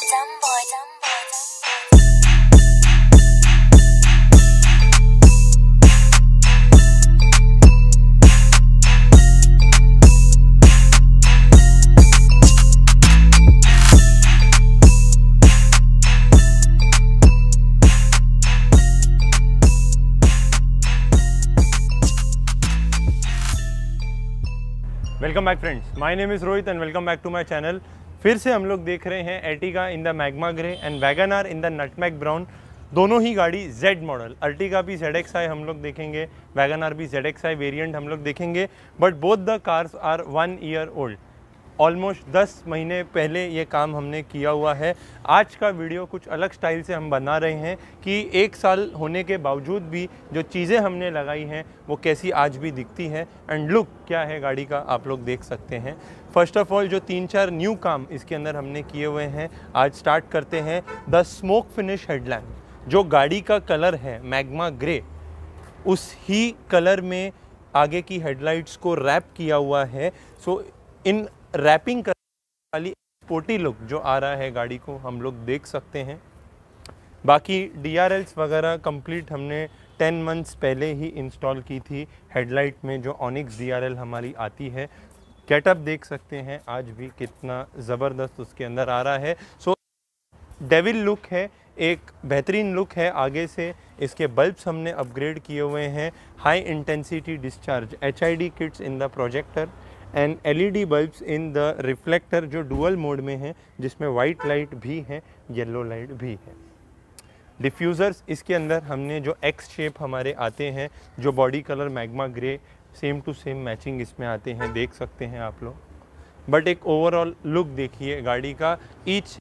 Welcome back friends, my name is Rohit and welcome back to my channel. फिर से हम लोग देख रहे हैं Ertiga in the magma grey and WagonR in the nutmeg brown. दोनों ही गाड़ी Z मॉडल, अर्टिगा भी ZXi हम लोग देखेंगे, वैगनआर भी ZXi वेरिएंट हम लोग देखेंगे, but both the cars are 1 year old. Almost 10 महीने पहले ये काम हमने किया हुआ है। आज का वीडियो कुछ अलग स्टाइल से हम बना रहे हैं कि 1 साल होने के बावजूद भी जो चीज़ें हमने लगाई हैं वो कैसी आज भी दिखती हैं एंड लुक क्या है गाड़ी का आप लोग देख सकते हैं। फर्स्ट ऑफ ऑल जो 3-4 न्यू काम इसके अंदर हमने किए हुए हैं, आज स्टार्ट करते हैं द स्मोक फिनिश हेडलैम्प। जो गाड़ी का कलर है मैग्मा ग्रे, उस ही कलर में आगे की हेडलाइट्स को रैप किया हुआ है। सो इन रैपिंग करने वाली स्पोर्टी लुक जो आ रहा है गाड़ी को हम लोग देख सकते हैं। बाकी DRLs वगैरह कंप्लीट हमने 10 मंथ्स पहले ही इंस्टॉल की थी हेडलाइट में। जो ऑनिक्स DRL हमारी आती है, गेटअप देख सकते हैं आज भी कितना ज़बरदस्त उसके अंदर आ रहा है। सो डेविल लुक है, एक बेहतरीन लुक है आगे से। इसके बल्ब्स हमने अपग्रेड किए हुए हैं, high intensity discharge HID kits in the projector and LED bulbs in the reflector जो डुअल मोड में है, जिसमें वाइट लाइट भी है, येलो लाइट भी है। डिफ्यूज़र्स इसके अंदर हमने जो X शेप हमारे आते हैं, जो body colour magma grey same to same matching इसमें आते हैं, देख सकते हैं आप लोग। बट एक ओवरऑल लुक देखिए गाड़ी का। ईच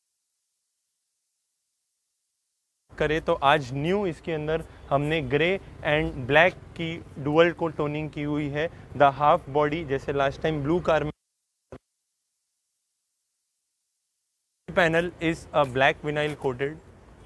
करे तो आज न्यू इसके अंदर हमने ग्रे एंड ब्लैक की डुअल को टोनिंग की हुई है। द हाफ बॉडी जैसे लास्ट टाइम ब्लू कार में panel is a black vinyl coated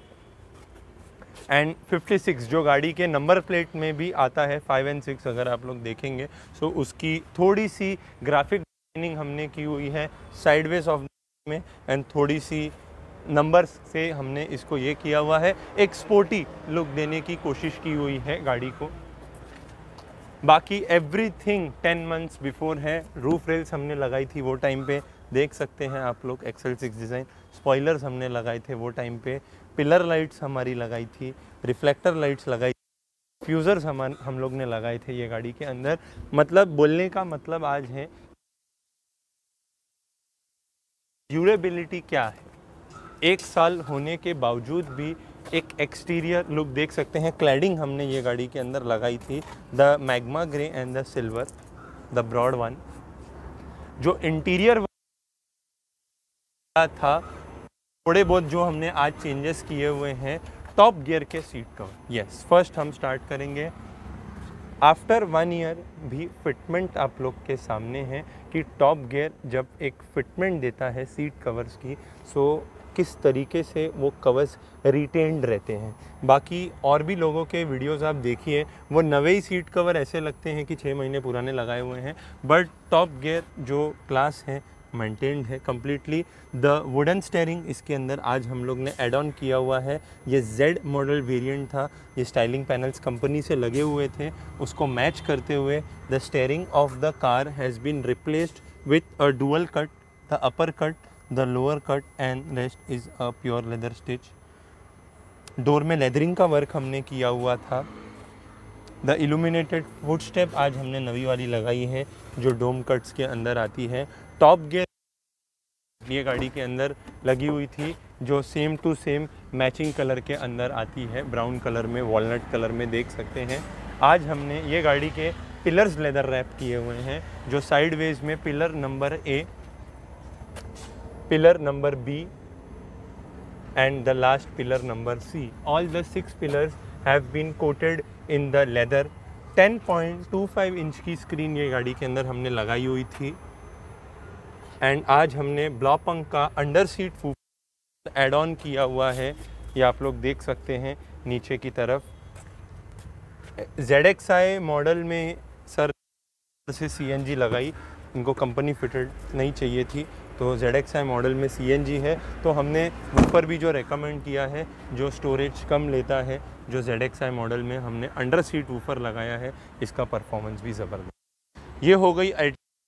and 56 जो गाड़ी के नंबर प्लेट में भी आता है 5 और 6 अगर आप लोग देखेंगे। सो उसकी थोड़ी सी ग्राफिक डिजाइनिंग हमने की हुई है साइडवेज ऑफ में एंड थोड़ी सी नंबर्स से हमने इसको ये किया हुआ है, एक स्पोर्टी लुक देने की कोशिश की हुई है गाड़ी को। बाकी एवरीथिंग 10 मंथ्स बिफोर है। रूफ रेल्स हमने लगाई थी वो टाइम पे, देख सकते हैं आप लोग, XL6 डिज़ाइन। स्पॉयलर्स हमने लगाए थे वो टाइम पे, पिलर लाइट्स हमारी लगाई थी, रिफ्लेक्टर लाइट्स लगाई, फ्यूज़र्स हम लोग ने लगाए थे ये गाड़ी के अंदर। मतलब बोलने का मतलब आज है ड्यूरेबिलिटी क्या है। 1 साल होने के बावजूद भी एक एक्सटीरियर लुक देख सकते हैं। क्लैडिंग हमने ये गाड़ी के अंदर लगाई थी, the magma grey and the silver, the broad one. जो इंटीरियर था, थोड़े बहुत जो हमने आज चेंजेस किए हुए हैं, टॉप गियर के सीट कवर। यस, फर्स्ट हम स्टार्ट करेंगे। आफ्टर 1 ईयर भी फिटमेंट आप लोग के सामने है कि टॉप गियर जब एक फिटमेंट देता है सीट कवर्स की, सो किस तरीके से वो कवर्स रिटेन्ड रहते हैं। बाकी और भी लोगों के वीडियोस आप देखिए, वो नवे ही सीट कवर ऐसे लगते हैं कि 6 महीने पुराने लगाए हुए हैं, बट टॉप गियर जो क्लास है मेंटेन्ड है कम्प्लीटली। द वुडन स्टेयरिंग इसके अंदर आज हम लोग ने एड ऑन किया हुआ है। ये Z मॉडल वेरिएंट था, ये स्टाइलिंग पैनल्स कंपनी से लगे हुए थे, उसको मैच करते हुए the steering of the car has been replaced with a dual cut, the upper cut, the lower cut and rest is a pure leather stitch। Door में लेदरिंग का work हमने किया हुआ था। द इल्यूमिनेटेड फुटस्टेप आज हमने नवी वाली लगाई है जो डोम कट्स के अंदर आती है। टॉप गियर ये गाड़ी के अंदर लगी हुई थी जो same to same matching colour के अंदर आती है, ब्राउन कलर में, वॉलनट कलर में, देख सकते हैं। आज हमने ये गाड़ी के पिलर्स लेदर रैप किए हुए हैं, जो साइडवेज में pillar number A, pillar number B and the last pillar number C. All the 6 pillars have been coated in the leather। 10.25 inch की स्क्रीन ये गाड़ी के अंदर हमने लगाई हुई थी एंड आज हमने ब्लॉपंक का under seat woofer add on किया हुआ है। ये आप लोग देख सकते हैं नीचे की तरफ। ZXi मॉडल में सर से CNG लगाई, इनको कंपनी फिटेड नहीं चाहिए थी, तो ZXi मॉडल में CNG है, तो हमने ऊपर भी जो रेकमेंड किया है, जो स्टोरेज कम लेता है, जो ZXi मॉडल में हमने अंडर सीट वूफर लगाया है, इसका परफॉर्मेंस भी ज़बरदस्त। ये हो गई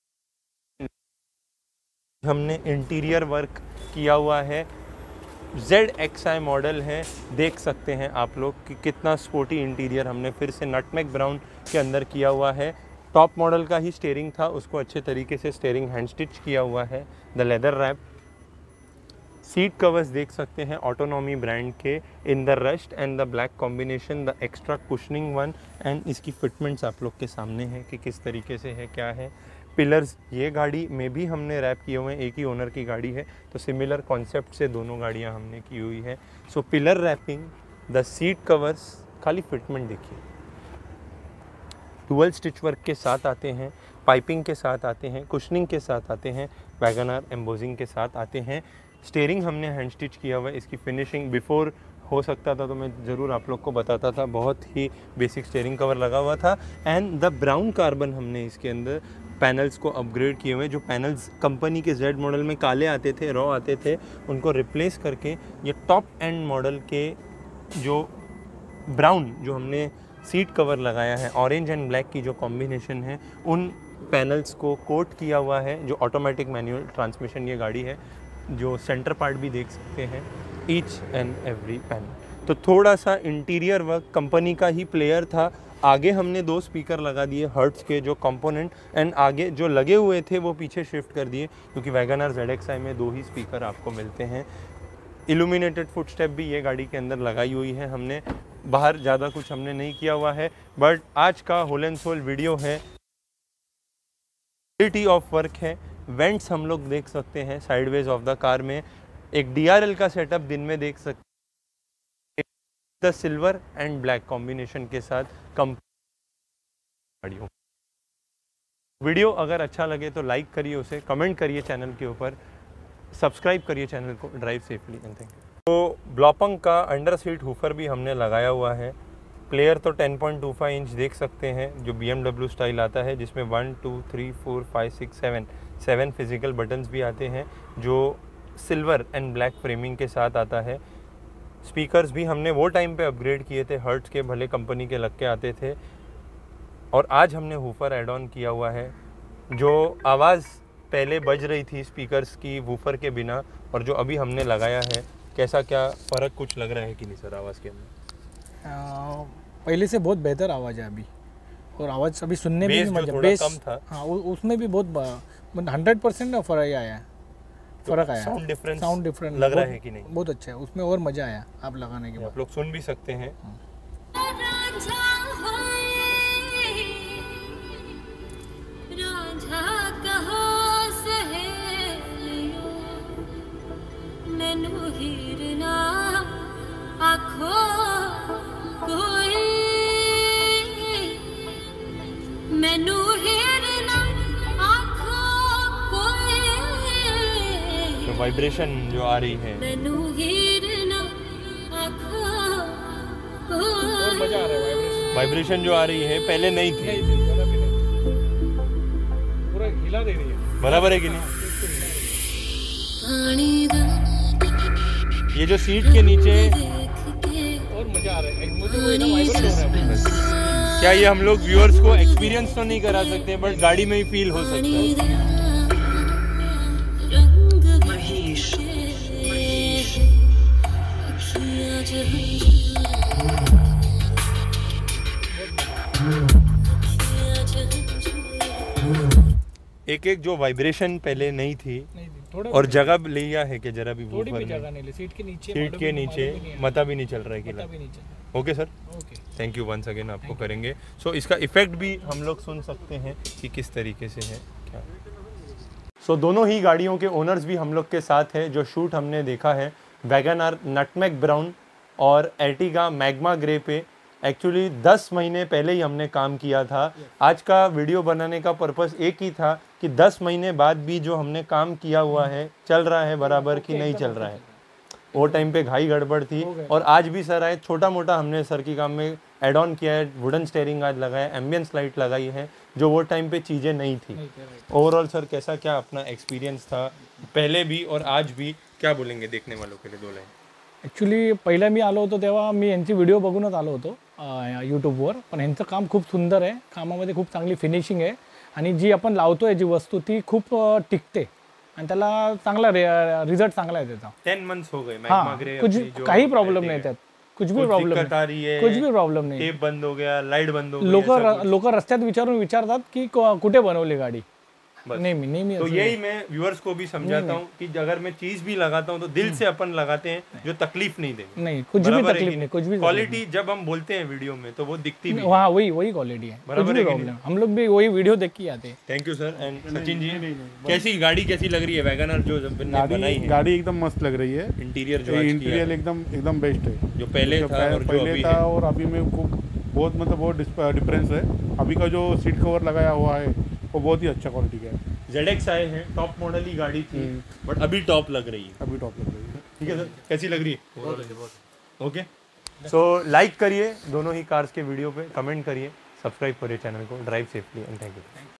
हमने इंटीरियर वर्क किया हुआ है, ZXi मॉडल है, देख सकते हैं आप लोग कि कितना स्पोर्टी इंटीरियर हमने फिर से नटमेग ब्राउन के अंदर किया हुआ है। टॉप मॉडल का ही स्टीयरिंग था, उसको अच्छे तरीके से स्टीयरिंग हैंड स्टिच किया हुआ है। The leather wrap seat covers देख सकते हैं ऑटोनॉमी ब्रांड के, in the rust and the black combination, the extra cushioning one, and इसकी फिटमेंट्स आप लोग के सामने है कि किस तरीके से है, क्या है। पिलर्स ये गाड़ी में भी हमने रैप किए हुए हैं, एक ही ओनर की गाड़ी है तो सिमिलर कॉन्सेप्ट से दोनों गाड़ियां हमने की हुई है। So pillar wrapping, the seat covers, खाली फिटमेंट देखिए, डुअल स्टिच वर्क के साथ आते हैं, पाइपिंग के साथ आते हैं, कुशनिंग के साथ आते हैं, वैगनआर एम्बोजिंग के साथ आते हैं। स्टीयरिंग हमने हैंड स्टिच किया हुआ है, इसकी फिनिशिंग बिफोर हो सकता था तो मैं ज़रूर आप लोग को बताता था, बहुत ही बेसिक स्टीयरिंग कवर लगा हुआ था। एंड द ब्राउन कार्बन हमने इसके अंदर पैनल्स को अपग्रेड किए हुए हैं। जो पैनल्स कंपनी के Z मॉडल में काले आते थे, रॉ आते थे, उनको रिप्लेस करके ये टॉप एंड मॉडल के जो ब्राउन जो हमने सीट कवर लगाया है, ऑरेंज एंड ब्लैक की जो कॉम्बिनेशन है, उन पैनल्स को कोट किया हुआ है। जो ऑटोमेटिक मैनुअल ट्रांसमिशन ये गाड़ी है, जो सेंटर पार्ट भी देख सकते हैं, ईच एंड एवरी पैनल। तो थोड़ा सा इंटीरियर वर्क कंपनी का ही प्लेयर था। आगे हमने 2 स्पीकर लगा दिए हर्ट्स के जो कंपोनेंट, एंड आगे जो लगे हुए थे वो पीछे शिफ्ट कर दिए, क्योंकि वैगनआर ZXi में 2 ही स्पीकर आपको मिलते हैं। इल्यूमिनेटेड फुटस्टेप भी ये गाड़ी के अंदर लगाई हुई है हमने, बाहर ज़्यादा कुछ हमने नहीं किया हुआ है। बट आज का होल एंड सोल वीडियो है, क्वालिटी ऑफ वर्क है। वेंट्स हम लोग देख सकते हैं साइडवेज ऑफ द कार में, एक DRL का सेटअप दिन में देख सकते हैं, the silver and black combination के साथ वीडियो अगर अच्छा लगे तो लाइक करिए उसे, कमेंट करिए चैनल के ऊपर, सब्सक्राइब करिए चैनल को। Drive safely and thank you. तो ब्लॉपंग का अंडर सीट हूफर भी हमने लगाया हुआ है। प्लेयर तो 10.25 इंच देख सकते हैं, जो BMW स्टाइल आता है, जिसमें 1 2 3 4 5 6 7 फिजिकल बटन्स भी आते हैं, जो सिल्वर एंड ब्लैक फ्रेमिंग के साथ आता है। स्पीकर्स भी हमने वो टाइम पे अपग्रेड किए थे, हर्ट्स के भले कंपनी के लग के आते थे, और आज हमने हूफर ऐड ऑन किया हुआ है। जो आवाज़ पहले बज रही थी स्पीकर्स की वूफर के बिना, और जो अभी हमने लगाया है, कैसा क्या फ़र्क कुछ लग रहा है कि नहीं सर आवाज़ के अंदर? पहले से बहुत बेहतर आवाज़ है अभी, और आवाज़ अभी सुनने में भी मजा, बेस कम था। हाँ, उसमें भी बहुत 100% फ़र्क आया, फ़र्क आया। साउंड डिफरेंट लग रहा है कि नहीं? बहुत अच्छा है, उसमें और मज़ा आया आप लगाने के बाद। आप लोग सुन भी सकते हैं। तो वाइब्रेशन जो आ रही है, मजा आ रहा है। वाइब्रेशन जो आ रही है पहले नहीं थी, पूरा हिला दे रही है। बराबर है कि नहीं? ये जो सीट के नीचे और मजा आ रहा है, मुझे वो ना वाइब्रेट हो रहा है। क्या ये हम लोग व्यूअर्स को एक्सपीरियंस तो नहीं करा सकते, बट गाड़ी में ही फील हो सकता है। एक एक जो वाइब्रेशन पहले नहीं थी, और जगह लिया है कि जरा भी थोड़ी भी जगह नहीं ली, सीट के नीचे मता भी नहीं चल रहा है कि okay sir, okay, thank you once again, आपको करेंगे। सो इसका इफेक्ट भी हम लोग सुन सकते हैं कि किस तरीके से है क्या। सो दोनों ही गाड़ियों के ओनर्स भी हम लोग के साथ हैं। जो शूट हमने देखा है वैगनआर नटमेग ब्राउन और एर्टिगा मैग्मा ग्रे पे, एक्चुअली 10 महीने पहले ही हमने काम किया था। आज का वीडियो बनाने का पर्पस एक ही था कि 10 महीने बाद भी जो हमने काम किया हुआ है चल रहा है बराबर कि नहीं चल रहा है। वो टाइम पे घाई गड़बड़ थी और आज भी सर आए, छोटा मोटा हमने सर की काम में एड ऑन किया है, वुडन स्टेयरिंग आज लगाया, एम्बियंस लाइट लगाई है, जो वो टाइम पे चीज़ें नहीं थी। ओवरऑल सर कैसा क्या अपना एक्सपीरियंस था पहले भी और आज भी, क्या बोलेंगे देखने वालों के लिए 2 लाइन? ॲक्च्युली पहिला मी आलो होतो तेव्हा मी यांची व्हिडिओ बघूनच आलो होतो यूट्यूबवर, पण यांचं काम खूप सुंदर आहे, कामामध्ये खूप चांगली फिनिशिंग आहे आणि जी आपण लावतो आहे जी वस्तू ती खूप टिकते आणि त्याला चांगला रिझल्ट चांगला आहे त्याचा। 10 मंथ्स हो गए हाँ, मैग्मा ग्रे कुछ अपनी जो काही प्रॉब्लेम Ertiga नाही है। त्यात, कुछ भी प्रॉब्लेम दिक्कत आ रही है, कुछ भी प्रॉब्लेम नाही। टेप बंद हो गया, लाइट बंद हो गई, ऐसा कुछ? लोक रस्त्यात विचारतात की कुठे बनवली गाडी, बस। नेहमी नेहमी तो असं यही मैं व्यूअर्स को भी समझाता हूँ कि अगर मैं चीज भी लगाता हूँ तो दिल से अपन लगाते हैं, जो तकलीफ नहीं देंगे। नहीं, कुछ भी बराबर है तकलीफ कि नहीं, कुछ भी क्वालिटी जब हम बोलते हैं वीडियो में तो वो दिखती भी है। वहाँ वही क्वालिटी है, कुछ बराबर भी है कि प्रॉब्लम, हम लोग भी वही वीडियो देख के आते हैं। Thank you sir. And Sachin ji, कैसी गाड़ी कैसी लग रही है वैगनर जो बनाई है? गाड़ी एकदम मस्त लग रही है, इंटीरियर जो आज किया इंटीरियर है, एकदम बेस्ट है। जो पहले था और जो पहले अभी था है। और अभी में बहुत मतलब बहुत डिफरेंस है। अभी का जो सीट कवर लगाया हुआ है वो बहुत ही अच्छा क्वालिटी का है। ZX आए हैं, टॉप मॉडल ही गाड़ी थी बट अभी टॉप लग रही है। अभी टॉप लग रही है। ठीक है सर, कैसी लग रही है? ओके, सो लाइक करिए दोनों ही कार्स के वीडियो पे, कमेंट करिए, सब्सक्राइब करिए चैनल को। Drive safely and thank you.